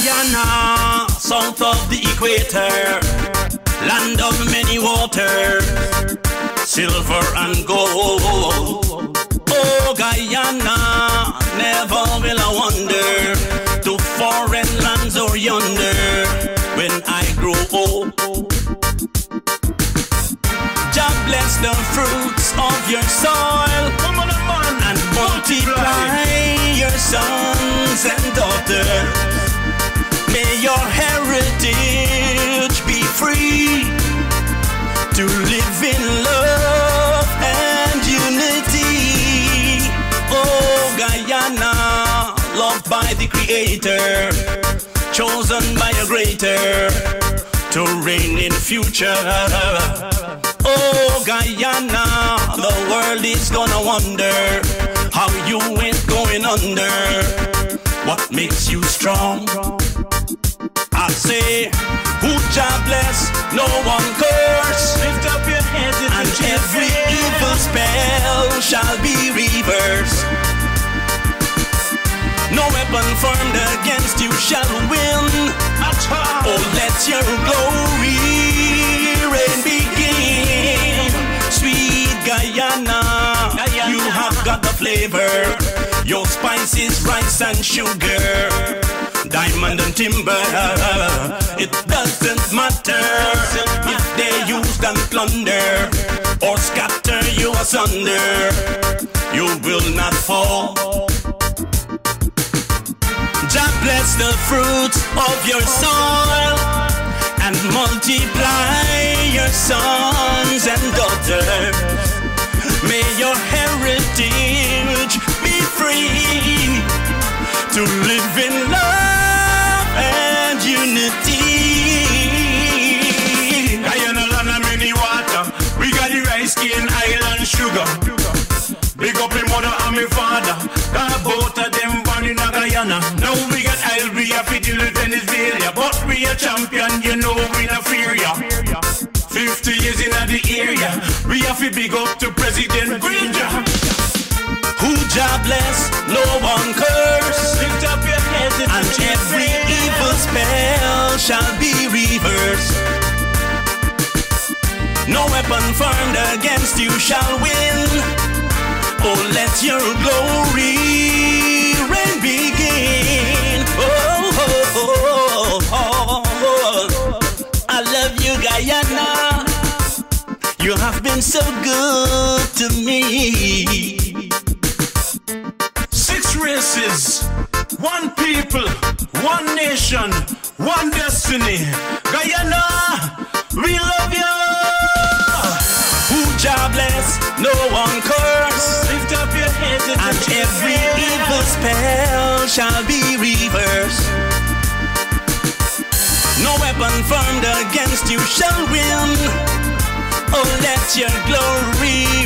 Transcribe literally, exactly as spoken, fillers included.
Guyana, south of the equator, land of many waters, silver and gold. Oh, Guyana, never will I wander to foreign lands or yonder when I grow old. Jah bless the fruits of your soil and multiply your sons and daughters. May your heritage be free to live in love and unity. Oh, Guyana, loved by the Creator, chosen by a greater to reign in future. Oh, Guyana, the world is gonna wonder how you ain't going under. What makes you strong? I say, who Jah bless, no one curse. Lift up your heads and every evil spell shall be reversed. No weapon formed against you shall win. Oh, let your glory reign begin. Sweet Guyana, Guyana, you have got the flavor. Your spice is rice and sugar, diamond and timber. It doesn't matter if they use and plunder or scatter you asunder. You will not fall. Jah bless the fruits of your soil and multiply your sons and daughters. May your heritage be free to live in love and unity. Guyana land of many water, we got the rice, cane, oil and sugar. Big up my mother and my father, got both of them born in a Guyana. Now we got oil, we have to deal with Venezuela, but we a champion, you know we not fear ya. Fifty years in the area, we have to big up to President Granger. Who Jah bless, no one curse. Lift up your heads and every evil spell shall be reversed. No weapon formed against you shall win. Oh, let your glory reign begin. Oh, oh, oh, oh, oh. I love you, Guyana. You have been so good to me. Six races, one people, one nation, one destiny. Guyana, we love you. Who Jah bless, no one curse. Lift up your heads and every evil spell shall be reversed. No weapon formed against you shall win. Oh, let your glory